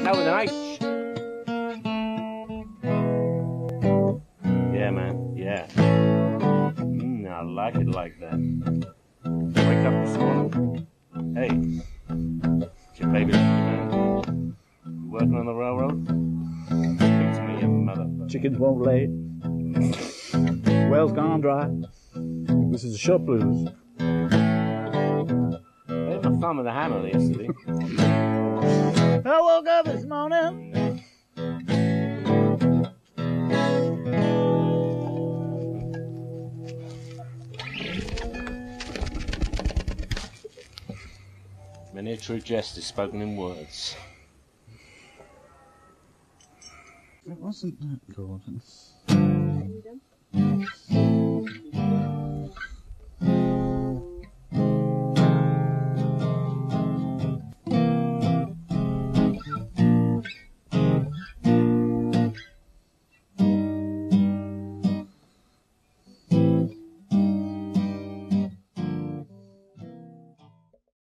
Tell with an H. Yeah, man. Yeah. I like it like that. Wake up this morning. Hey. It's your baby, man. You working on the railroad? Speak to me, you motherfucker. Chickens won't lay. Well's gone dry. This is a short blues. I hit my thumb with a hammer yesterday. I woke up this morning. Many a true jest is spoken in words. It wasn't that Gordon. Are you done?